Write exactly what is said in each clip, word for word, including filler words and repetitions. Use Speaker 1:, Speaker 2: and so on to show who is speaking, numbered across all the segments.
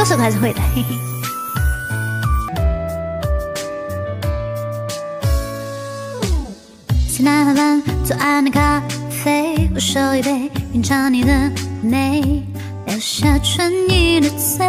Speaker 1: 这首歌还是会的，嘿嘿。西南海湾左岸的咖啡，我手一杯，品尝你的美，留下春意的醉。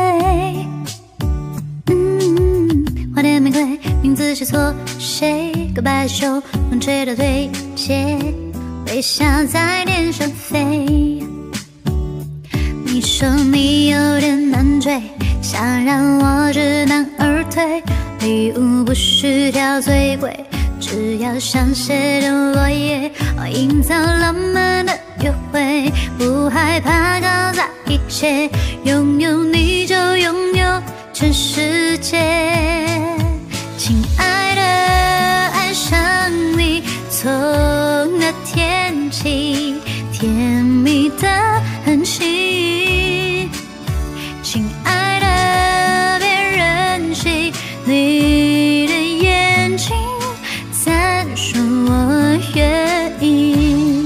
Speaker 1: 嗯，花店玫瑰，名字写错谁？告白气球，风吹到对街，微笑在天上飞。你说你有点难追，想让我知难而退，礼物不需挑最贵，只要香榭的落叶，我营造浪漫的约会，不害怕搞砸一切，拥有你就拥有全世界。亲爱的，爱上你，从那天起，甜蜜的痕迹。亲爱的，别任性，你的眼睛闪烁我愿意。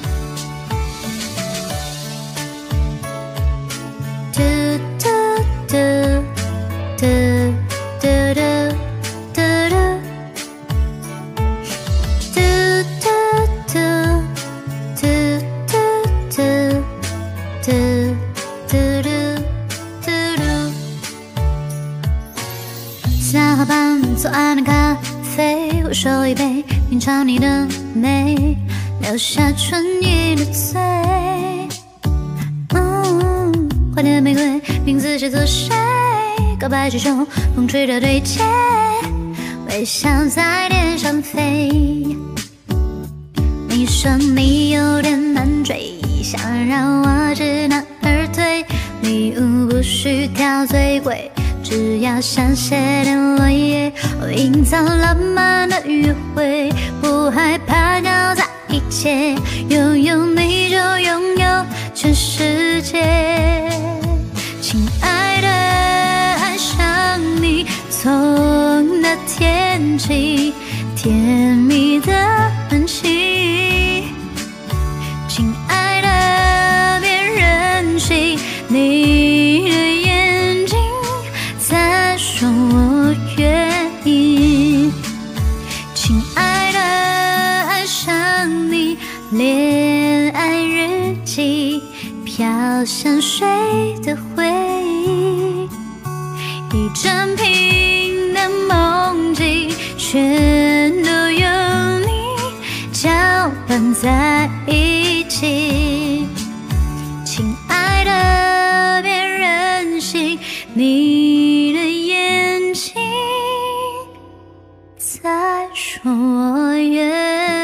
Speaker 1: 嘟嘟嘟嘟嘟嘟嘟嘟嘟嘟嘟嘟嘟嘟嘟嘟嘟。西南海畔左岸的咖啡，我手一杯，品尝你的美，留下春意的醉。嗯，花店玫瑰，名字写错谁？告白气球，风吹着对街，微笑在天上飞。你说你有点难追，想让我知难而退，礼物不需挑最贵，只要香榭的落叶，我营造浪漫的约会，不害怕搞砸一切，拥有你就拥有全世界。亲爱的，爱上你，从那天起，甜蜜的痕迹。亲爱的，别任性，你的眼睛在说我愿意。亲爱的，爱上你，恋爱日记，飘香水的回忆，一整瓶的梦境，全都有你搅拌在一起。亲爱的，别任性，你的眼睛在说我愿